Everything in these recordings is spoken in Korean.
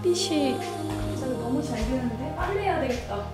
햇빛이 갑자기 너무 잘 드는데 빨래해야 되겠다.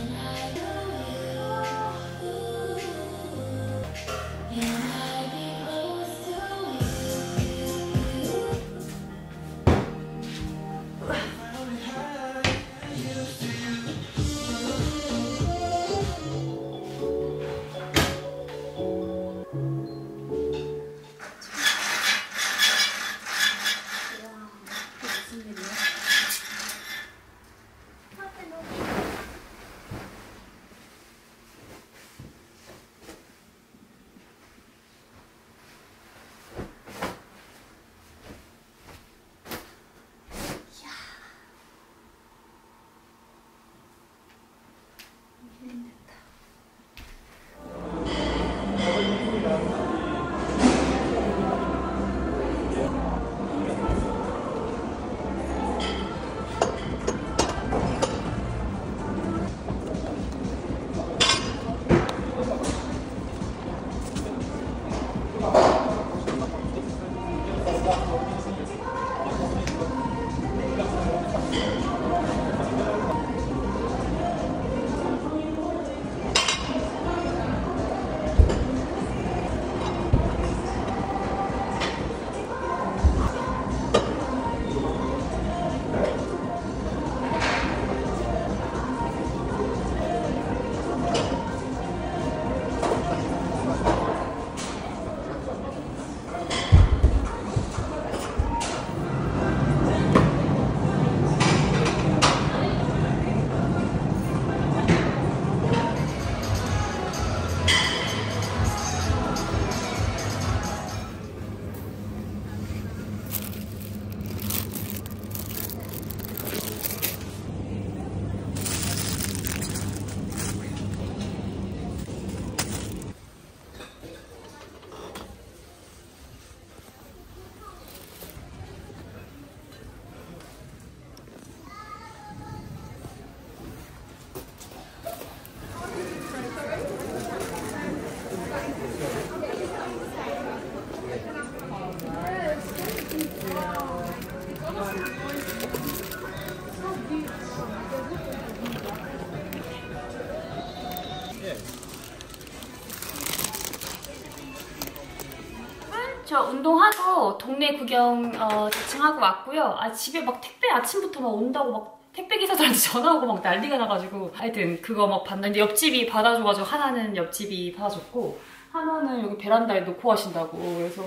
저 운동하고 동네 구경 대충 하고 왔고요. 집에 막 택배 아침부터 막 온다고 막 택배 기사들한테 전화오고 막 난리가 나가지고 하여튼 그거 막 봤는데 옆집이 받아줘가지고 하나는 옆집이 받아줬고 하나는 여기 베란다에 놓고 가신다고. 그래서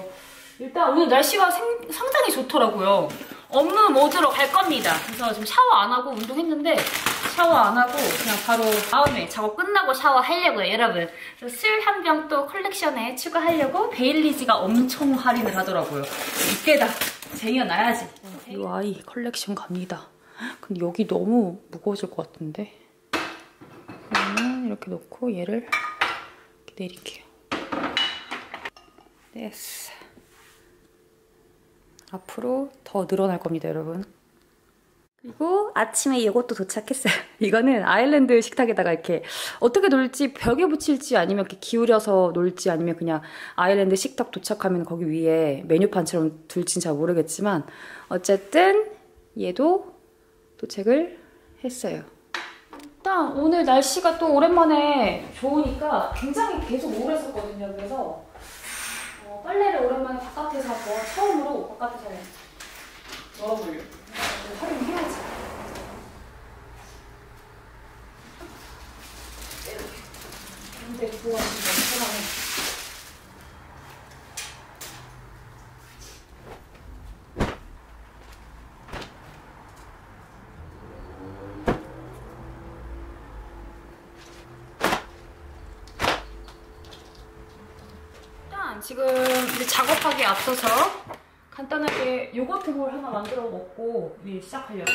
일단 오늘 날씨가 상당히 좋더라고요. 업무 모드로 갈 겁니다. 그래서 지금 샤워 안 하고 운동했는데 샤워 안 하고 그냥 바로 다음에 작업 끝나고 샤워하려고요, 여러분. 그래서 술 한 병 또 컬렉션에 추가하려고 베일리지가 엄청 할인을 하더라고요. 이때다 쟁여놔야지. 이 아이 컬렉션 갑니다. 근데 여기 너무 무거워질 것 같은데. 그러면 이렇게 놓고 얘를 이렇게 내릴게요. 됐어. 앞으로 더 늘어날 겁니다, 여러분. 그리고 아침에 이것도 도착했어요. 이거는 아일랜드 식탁에다가 이렇게 어떻게 놓을지 벽에 붙일지 아니면 이렇게 기울여서 놓을지 아니면 그냥 아일랜드 식탁 도착하면 거기 위에 메뉴판처럼 둘진 잘 모르겠지만 어쨌든 얘도 도착을 했어요. 일단 오늘 날씨가 또 오랜만에 좋으니까 굉장히 계속 우울했었거든요. 그래서 빨래를 오랜만에 바깥에서 하고 처음으로 바깥에서 널어보려고. 활용해야지. 근데 그거가 진짜 편하네. 일단 지금 이제 작업하기에 앞서서 간단하게 요거트 볼 하나 만들어 먹고 일 시작하려고.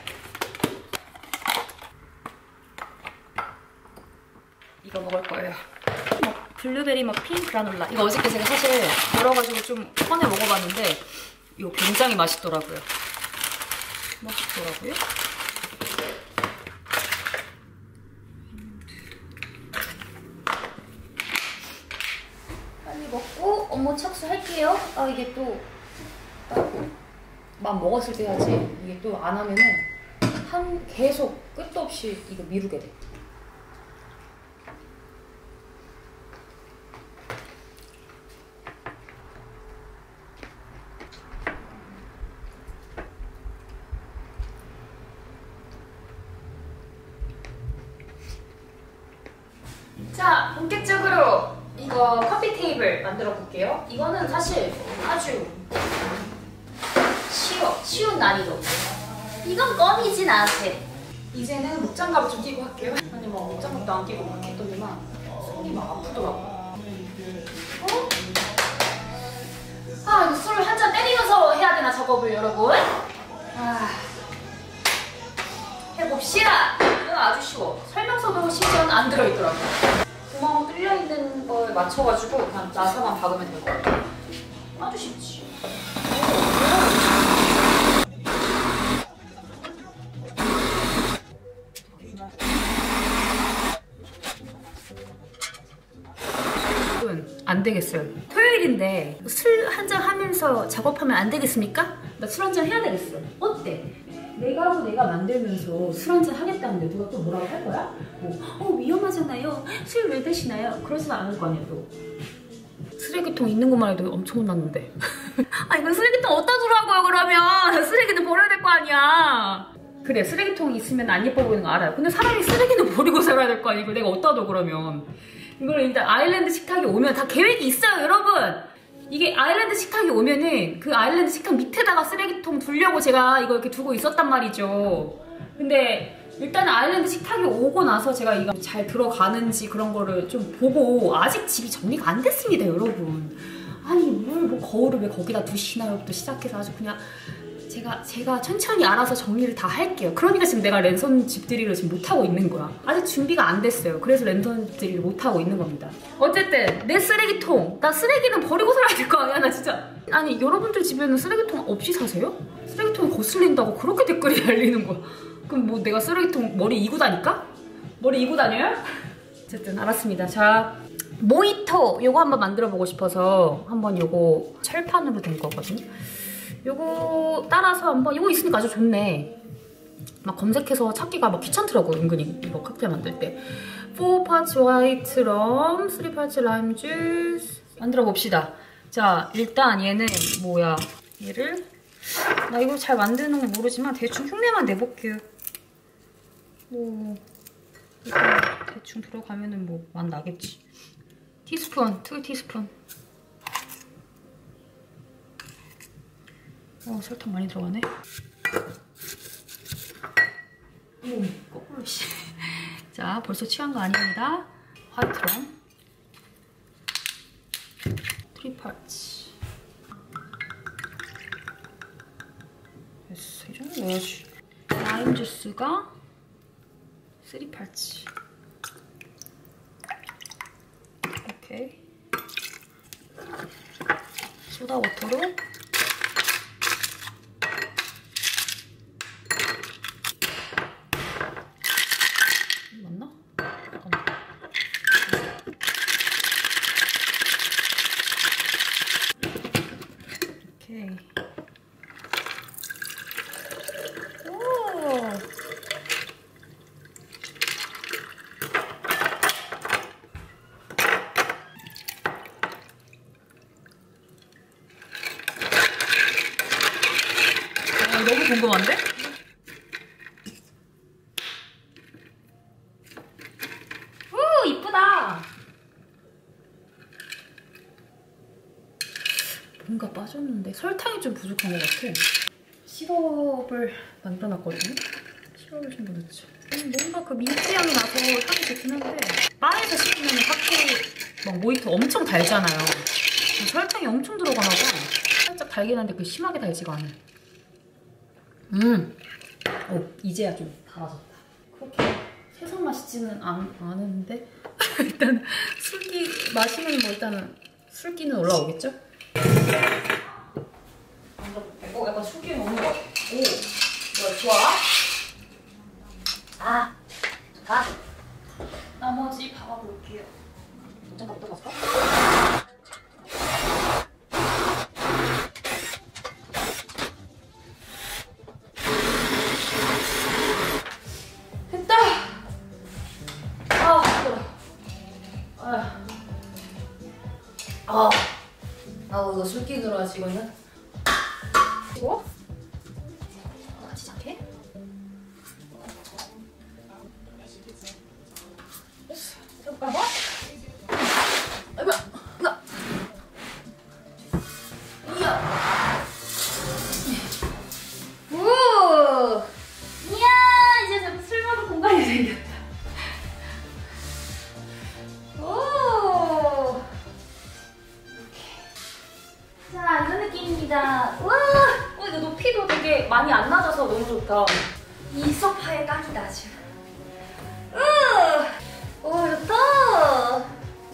이거 먹을 거예요. 블루베리 머핀 그라놀라. 이거 어저께 제가 사실 열어가지고 좀 꺼내 먹어봤는데 이거 굉장히 맛있더라고요. 빨리 먹고 업무 착수할게요. 이게 또 먹었을 때 해야지. 이게 또 안 하면은 계속 끝도 없이 이거 미루게 돼. 자, 본격적으로 이거 커피 테이블 만들어 볼게요. 이거는 사실 아주 쉬운 난이도. 이건 껌이지 나한테. 이제는 목장갑을 좀 끼고 할게요. 아니 뭐 목장갑도 안 끼고 막 했더니만 손이 막 아프더라고. 어? 아, 이거 술 한 잔 때리면서 해야 되나 작업을, 여러분? 아, 해봅시다. 이건 아주 쉬워. 설명서도 심지어는 안 들어있더라고. 구멍 뚫려 있는 걸 맞춰가지고 그냥 나사만 박으면 될 것 같아. 아주 쉽지. 안 되겠어요. 토요일인데 술 한잔 하면서 작업하면 안 되겠습니까? 나 술 한잔 해야 되겠어. 어때? 내가 하고 내가 만들면서 술 한잔 하겠다는데 누가 또 뭐라고 할 거야? 뭐, 위험하잖아요. 술 왜 드시나요? 그러지는 않을 거 아니야, 또. 쓰레기통 있는 것만 해도 엄청 혼났는데. 아, 이건 쓰레기통 어디다 두라고요, 그러면? 쓰레기는 버려야 될 거 아니야. 그래, 쓰레기통이 있으면 안 예뻐 보이는 거 알아요. 근데 사람이 쓰레기는 버리고 살아야 될 거 아니고 내가 어디다 둬, 그러면. 이걸 일단 아일랜드 식탁에 오면 다 계획이 있어요, 여러분! 이게 아일랜드 식탁에 오면은 그 아일랜드 식탁 밑에다가 쓰레기통 두려고 제가 이거 이렇게 두고 있었단 말이죠. 근데 일단 아일랜드 식탁에 오고 나서 제가 이거 잘 들어가는지 그런 거를 좀 보고 아직 집이 정리가 안 됐습니다, 여러분. 아니, 뭐 거울을 왜 거기다 두시나요?부터 시작해서 아주 그냥 제가 천천히 알아서 정리를 다 할게요. 그러니까 지금 내가 랜선 집들이를 지금 못하고 있는 거야. 아직 준비가 안 됐어요. 그래서 랜선 집들이를 못하고 있는 겁니다. 어쨌든 내 쓰레기통, 나 쓰레기는 버리고 살아야 될 거 아니야, 나 진짜. 아니, 여러분들 집에는 쓰레기통 없이 사세요? 쓰레기통이 거슬린다고 그렇게 댓글이 달리는 거야. 그럼 뭐 내가 쓰레기통 머리 이고 다닐까? 머리 이고 다녀요? 어쨌든 알았습니다. 자, 모히토 요거 한번 만들어 보고 싶어서 한번 요거 철판으로 된 거거든요. 요거 따라서 한번, 요거 있으니까 아주 좋네. 막 검색해서 찾기가 막 귀찮더라고, 은근히. 이거 칵테일 만들 때. 4 parts white rum, 3 parts lime juice. 만들어 봅시다. 자, 일단 얘는 뭐야. 얘를, 나 이거 잘 만드는 건 모르지만 대충 흉내만 내볼게요. 뭐, 일단 대충 들어가면은 뭐 맛 나겠지. 티스푼, 2티스푼. 설탕 많이 들어가네. 거꾸로 씨. 자, 벌써 취한 거 아닙니다. 화이트럼 3 parts. 됐어, 이 정도 넣어야지. 라임 주스가 3 parts. 오케이. 소다 워터로 너무 궁금한데? 우, 이쁘다. 뭔가 빠졌는데 설탕이 좀 부족한 것 같아. 시럽을 만들어놨거든요. 시럽을 좀 더 넣자. 뭔가 그 민트 향이 나서 향이 좋긴 한데 바에서 시키면 확실히 막 모히토 엄청 달잖아요. 설탕이 엄청 들어가나 봐. 살짝 달긴 한데 그 심하게 달지가 않아. 이제야 좀 달아졌다. 그렇게 세상 맛있지는 않은데 일단 술기 마시면 뭐 일단은 술기는 올라오겠죠? 약간 술기 먹는 거 같아. 오, 뭐야, 좋아? 아, 좋다. 나머지 봐볼게요. 잠깐 어떡할까? 이거 술기 들어가지 이거는. 이거? 같이 잡게. 봐봐. 아이고, 이야. 오. 이야, 이제 저기 술 먹을 공간이 생겼다. 오. 자, 이런 느낌입니다. 우와. 이거 높이도 되게 많이 안 낮아서 너무 좋다. 이 소파의 딱이다 아주. 오, 좋다.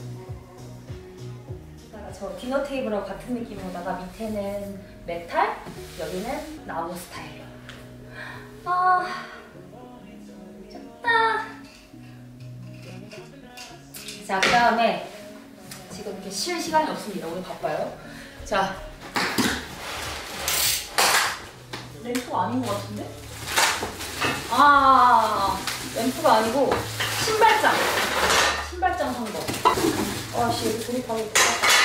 저 디너 테이블하고 같은 느낌으로다가 밑에는 메탈, 여기는 나무 스타일로. 좋다. 자, 그 다음에 지금 이렇게 쉴 시간이 없습니다. 오늘 바빠요. 자, 램프가 아닌 것 같은데? 램프가 아니고 신발장 산 거. 아씨, 여기 조립하고 있다.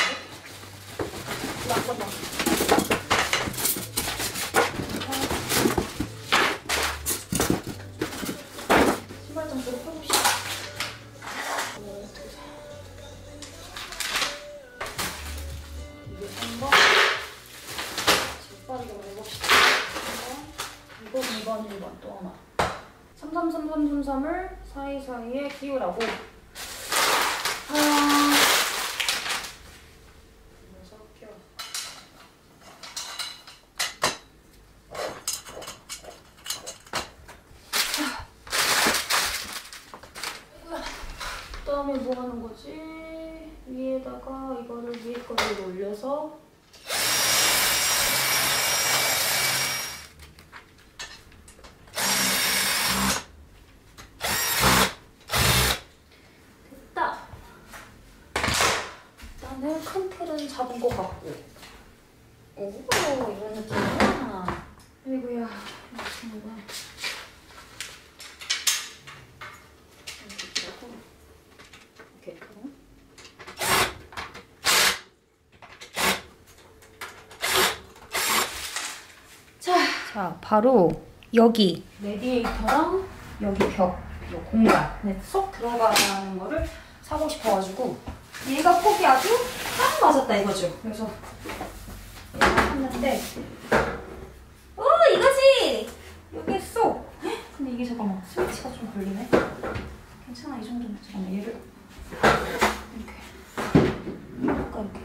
잠깐만. 신발장 좀 펴봅시다. 이게 3번. 재빠르게 해봅시다. 이거 2번, 1번 또 하나. 333333을 사이사이에 끼우라고. 그다음에 뭐 하는 거지? 위에다가 이거를 위에 거를 올려서 됐다. 일단은 큰 틀은 잡은 것 같고. 오, 이런 느낌이야. 아이고야, 이렇게 친구가. 자, 바로 여기 레디에이터랑 여기 벽, 이 공간에 쏙 들어가는 거를 사고 싶어가지고 얘가 폭이 아주 딱 맞았다 이거죠. 그래서 샀는데 이거지! 여기 쏙! 근데 이게 잠깐만 스위치가 좀 걸리네. 괜찮아, 이 정도면. 잠깐만, 얘를 이렇게 아까 이렇게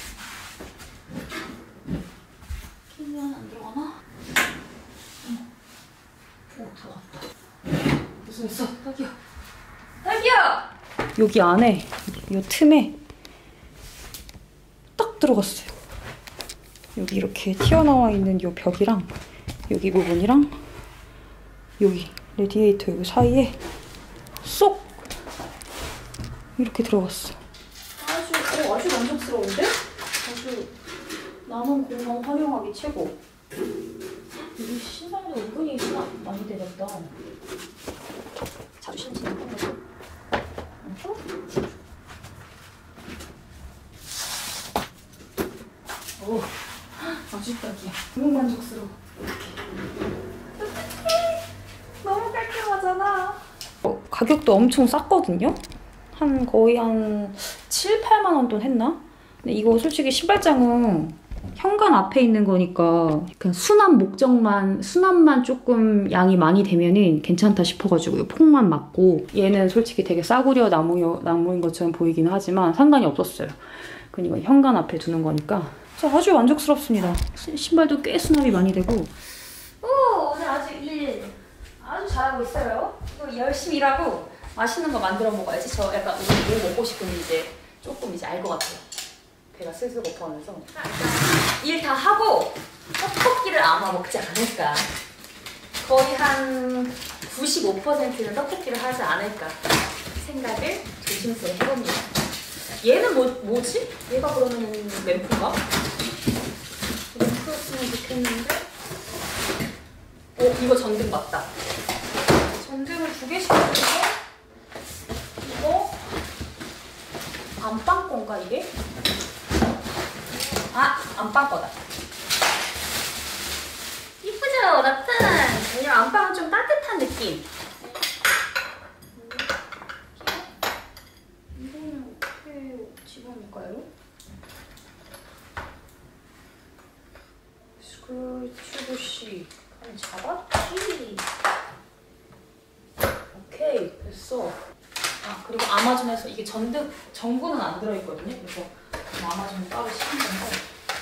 끼면 안 들어가나? 오, 들어갔다. 무슨 있어? 딸기야. 딸기야! 여기 안에, 이 틈에 딱 들어갔어요. 여기 이렇게 튀어나와 있는 이 벽이랑 여기 부분이랑 여기 레디에이터 여기 사이에 쏙 이렇게 들어갔어. 아주 만족스러운데? 아주 남은 공간 활용하기 최고. 여기 신발도 은근히 많이 되겠다. 자주 신지는 거죠? 오, 아주 딱이야. 너무 만족스러워. 너무 깔끔하잖아. 가격도 엄청 쌌거든요? 거의 한 7, 8만 원 돈 했나? 근데 이거 솔직히 신발장은 현관 앞에 있는 거니까 그냥 수납만 조금 양이 많이 되면은 괜찮다 싶어가지고 폭만 맞고, 얘는 솔직히 되게 싸구려 나무인 것처럼 보이긴 하지만 상관이 없었어요. 그러니까 현관 앞에 두는 거니까 아주 만족스럽습니다. 신발도 꽤 수납이 많이 되고. 오늘 아주 잘하고 있어요. 또 열심히 일하고 맛있는 거 만들어 먹어야지. 저 약간 오늘 뭐 먹고 싶은지 이제 조금 알 것 같아요. 배가 슬슬 고파하면서 일 다 하고 떡볶이를 아마 먹지 않을까. 거의 한 95%는 떡볶이를 하지 않을까 생각을 조심스레 해봅니다. 얘는 뭐지? 얘가 그러면 램프인가? 램프였으면 좋겠는데. 이거 전등 맞다. 전등을 2개씩 넣어서 이거 안방 건가 이게? 아, 안방 거다. 이쁘죠? 나탄! 왜냐면 안방은 좀 따뜻한 느낌. 이거는 어떻게 집어넣을까요? 스크루치 잡았지. 오케이, 됐어. 아, 그리고 아마존에서 이게 전구는 안 들어있거든요. 그래서 아마존 따로 시킨 건데.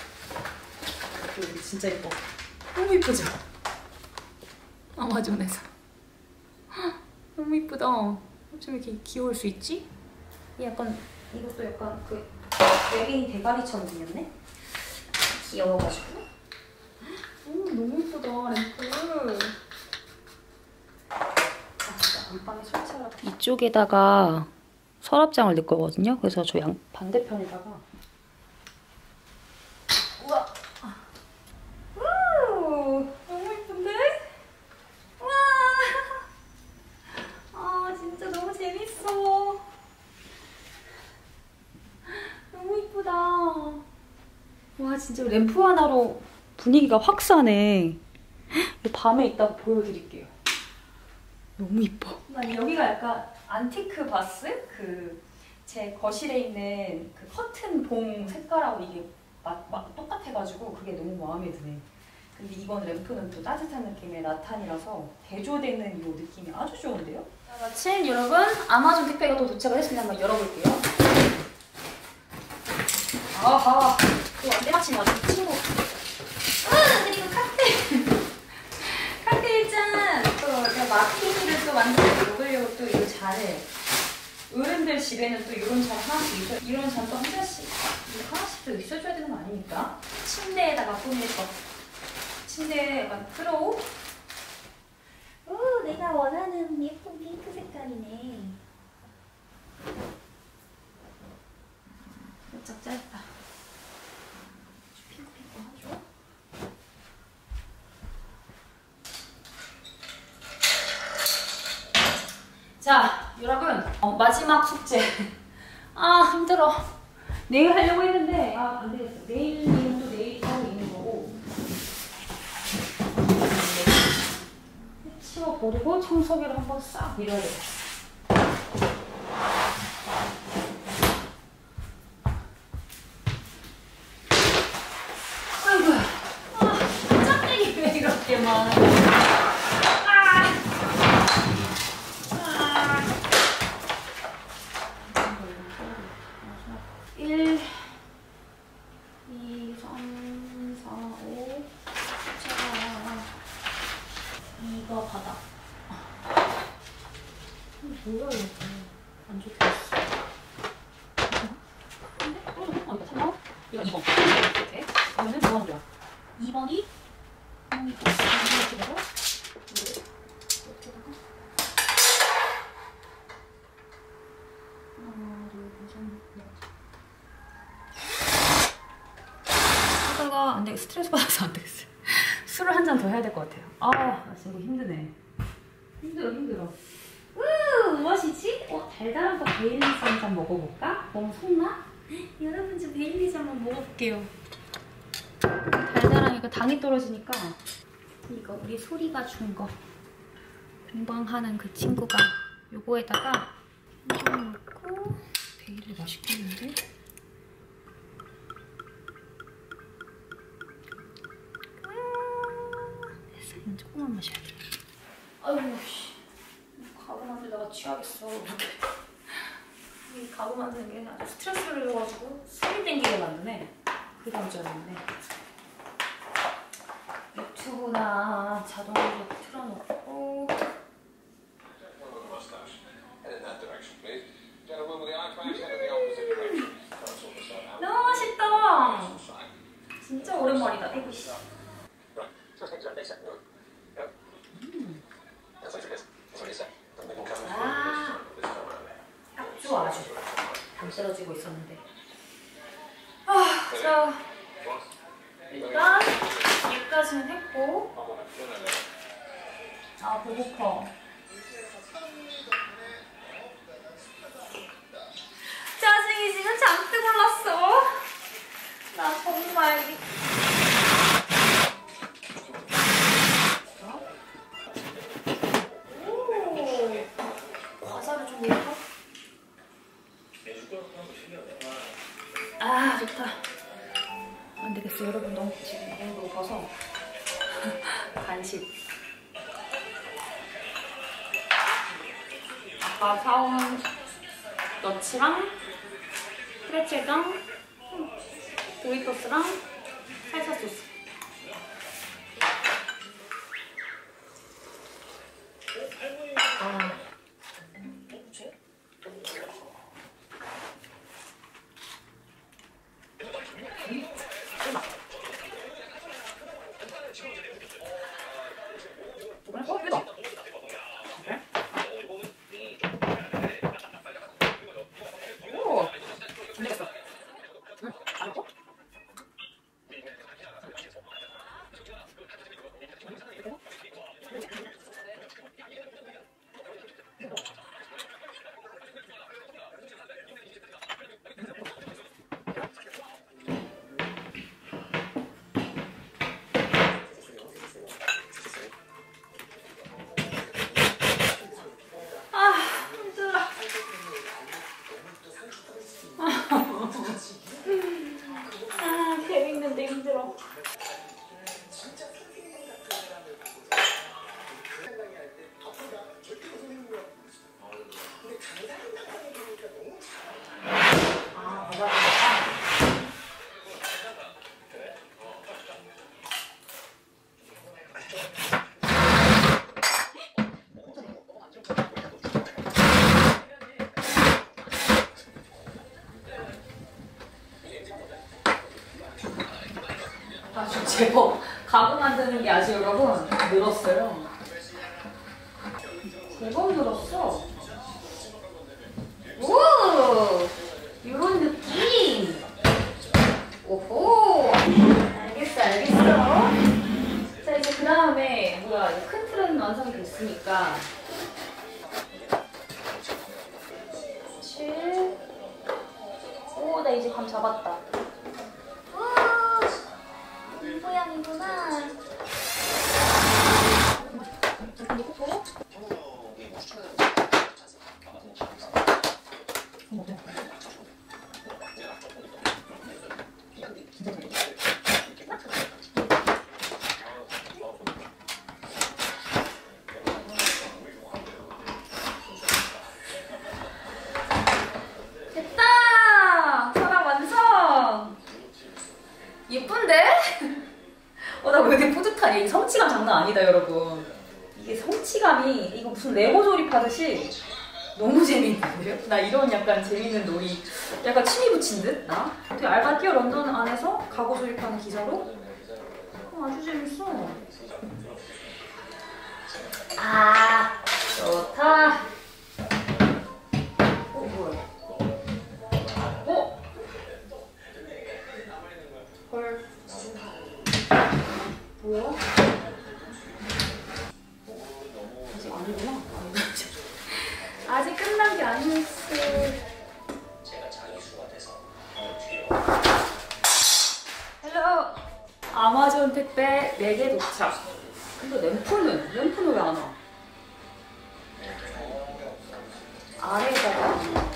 여기 진짜 예뻐. 너무 이쁘죠? 아마존에서. 너무 이쁘다. 어쩜 이렇게 귀여울 수 있지? 이것도 약간 그 외계인 대가리처럼 생겼네? 귀여워가지고. 너무 이쁘다, 램프. 안방에 설치하라고. 이쪽에다가 서랍장을 넣을 거거든요. 그래서 저 반대편에다가. 우와! 너무 이쁜데? 와! 아, 진짜 너무 재밌어. 너무 이쁘다. 와, 진짜 램프 하나로 분위기가 확 사네. 밤에 이따가 보여드릴게요. 너무 이뻐. 여기가 약간 안티크 바스? 제 거실에 있는 그 커튼 봉 색깔하고 이게 막 똑같아가지고 그게 너무 마음에 드네. 근데 이건 램프는 또 따뜻한 느낌의 라탄이라서 대조되는 이 느낌이 아주 좋은데요? 자, 마침 여러분 아마존 택배가 또 도착을 했습니다. 한번 열어볼게요. 아하, 또 때마침 아주 친구. 그리고 칵테일 짠! 또 제가 마티니를 또 만들어 먹으려고 또 이 잔을. 어른들 집에는 또 이런 잔 하나씩 있어요. 이런 잔도 하나씩 또 있어줘야 되는 거 아닙니까? 침대에다가 꾸밀 거. 침대에 약간 크로우. 오, 내가 원하는 예쁜 핑크 색깔이네. 살짝 짧다. 핑크 하죠. 자, 여러분 마지막 숙제. 아, 힘들어. 내일 하려고 했는데 안 되겠어. 내일은 또 내일 하고 있는 거고. 치워버리고 청소기를 한번 싹 밀어야 돼. 아이고, 짝대기 왜 이렇게 많아. 1, 2, 3, 4, 5. 자, 이거 바닥. 뭐야, 이거. 안 좋게 됐어. 근데? 이거 3번? 이거 2번. 이렇게. 그러면은 뭐 하는 거야? 2번이 이렇게 되고, 하나, 둘, 셋, 넷. 하다가 안 되겠어. 스트레스 받아서 안 되겠어. 술을 한 잔 더 해야 될 것 같아요. 나 지금 힘드네. 힘들어. 무엇이지? 달달한 거 베일리지 한 잔 먹어볼까? 너무 속나? 여러분, 좀 베일리지 한번 먹어볼게요. 달달한 이거 당이 떨어지니까 이거 우리 소리가 준 거. 금방 하는 그 친구가 요거에다가 이거 넣고 베일리 맛있겠는데? 됐어, 이건 조금만 마셔야 돼. 아이고, 씨. 가구 만들다가 취하겠어. 이 가구 만드는 게 아주 스트레스를 줘가지고 술이 땡기게 만드네. 그게 문제였네. 유튜브나 자동으로 틀어놓고. 너무 맛있다. 진짜 오랜만이다. 아이고 씨. 딱 좋아. 아주 감 떨어지고 있었는데. 자, 일단 여기까지는 했고. 배고파. 짜증이 지금 잔뜩 올랐어. 나 정말 아 좋다. 안 되겠어 여러분, 너무 지금 너무 높아서. 간식. 아까 사온 너츠랑 프레첼랑 도리토스랑 살사 소스. 아. 재밌는데 힘들어. 아주 제법 가구 만드는 게 아주 여러분 늘었어요. 제법 늘었어. 오! 요런 느낌. 오호! 알겠어, 알겠어. 자, 이제 그 다음에 뭐야, 이제 큰 틀은 완성이 됐으니까 7. 오, 나 이제 감 잡았다. 모양이구나. 됐다! 사랑 완성! 예쁜데? 나 왜 이렇게 뿌듯하니? 이 성취감 장난 아니다, 여러분. 이게 성취감이, 이거 무슨 레고 조립하듯이 너무 재밌는데요? 나 이런 약간 재밌는 놀이, 약간 취미 붙인 듯? 나? 되게 알바티어 런던 안에서 가구 조립하는 기사로? 아주 재밌어. 아, 좋다. 뭐야? 헐. 뭐야? 아직 아니구나. 아직 끝난 게 아니었어. 헬로. 아마존 택배 4개 도착. 근데 램프는 왜 안 와? 아래에다가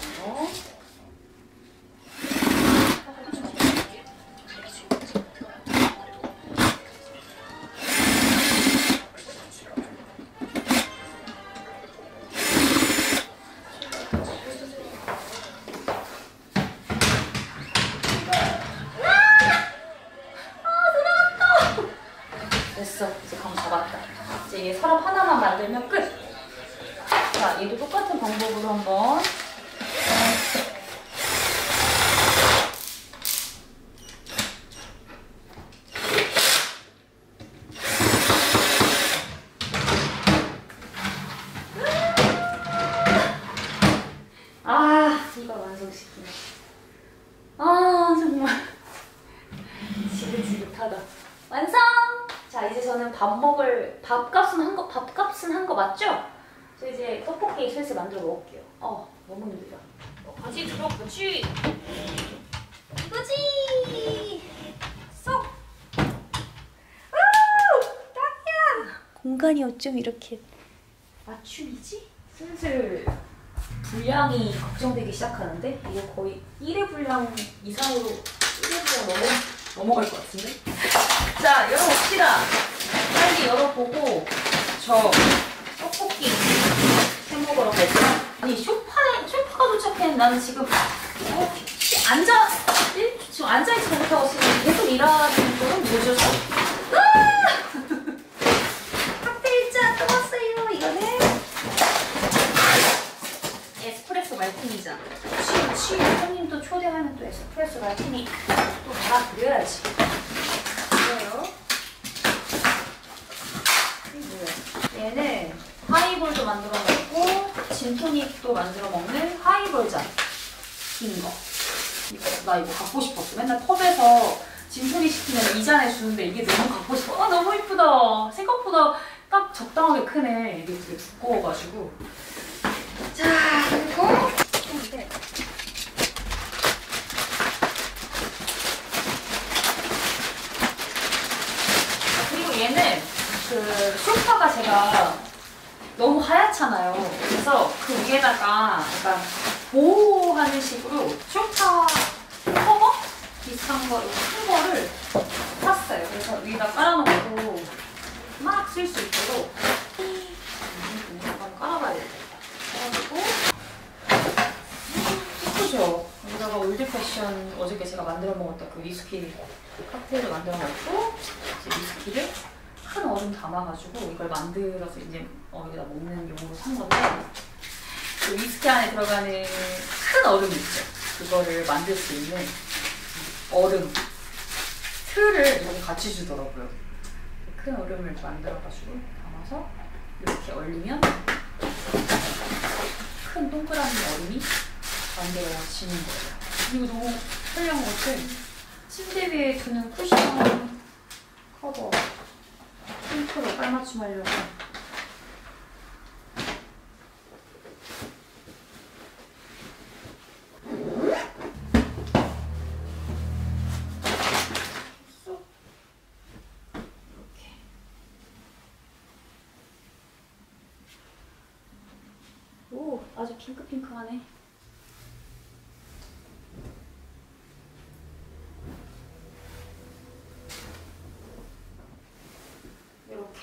됐어. 이제 감 잡았다. 이제 얘 서랍 하나만 만들면 끝. 자, 얘도 똑같은 방법으로 한번. 아, 이걸 완성시키네. 아, 정말 지긋지긋하다. 완성! 자, 이제 저는 밥값은 한 거 맞죠? 저 이제 떡볶이 슬슬 만들어 먹을게요. 너무 힘들다. 다시 들어보지. 이거지. 쏙. 딱이야. 공간이 어쩜 이렇게 맞춤이지? 슬슬 분량이 걱정되기 시작하는데 이거 거의 1회 분량 이상으로 1회 분량 넘어갈 것 같은데? 자, 열어봅시다. 빨리 열어보고 저 떡볶이 해먹으러 갈게요. 아니 쇼파가 도착했는데 나는 지금 지금 앉아있지 못하고 지금 계속 일하는 거는 뭐죠? 칵테일잔 또 왔어요. 이거는 에스프레소 말티니잖아. 손님도 초대하면 또 에스프레소 말티니 또 받아드려야지. 뭐예요? 얘는 하이볼도 만들어 먹고 진토닉도 만들어 먹는 하이볼 잔인 거. 나 이거 갖고 싶었어. 맨날 펍에서 진토닉 시키면 이 잔에 주는데 이게 너무 갖고 싶어. 아, 너무 이쁘다. 생각보다 딱 적당하게 크네. 이게 되게 두꺼워가지고. 자, 그리고 그리고 얘는 그 소파가 제가 너무 하얗잖아요. 그래서 그 위에다가 약간 보호하는 식으로 소파 커버 비슷한 거, 큰 거를 샀어요. 그래서 위에다 깔아놓고 막 쓸 수 있도록 한번 깔아봐야겠다. 깔아놓고 예쁘죠? 여기다가 올드패션 어저께 제가 만들어 먹었던 그 위스키 칵테일을 만들어 먹고 이제 위스키를 큰 얼음 담아가지고 이걸 만들어서 이제 여기다 먹는 용으로 산 건데 그 위스키 안에 들어가는 큰 얼음 있죠? 그거를 만들 수 있는 얼음 틀을 여기 같이 주더라고요. 큰 얼음을 만들어가지고 담아서 이렇게 얼리면 큰 동그라미 얼음이 만들어지는 거예요. 그리고 너무 편리한 것은 침대 위에 두는 쿠션 커버 핑크로 깔맞춤하려고 오, 아주 핑크핑크하네. 이렇게.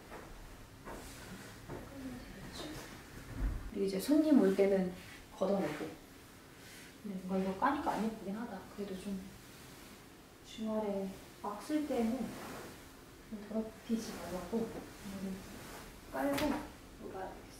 그리고 이제 손님 올 때는 걷어내고. 뭔가 이거 까니까 안 예쁘긴 하다. 그래도 좀 주말에 막 쓸 때는 좀 더럽히지 말라고 깔고 놀아야 돼.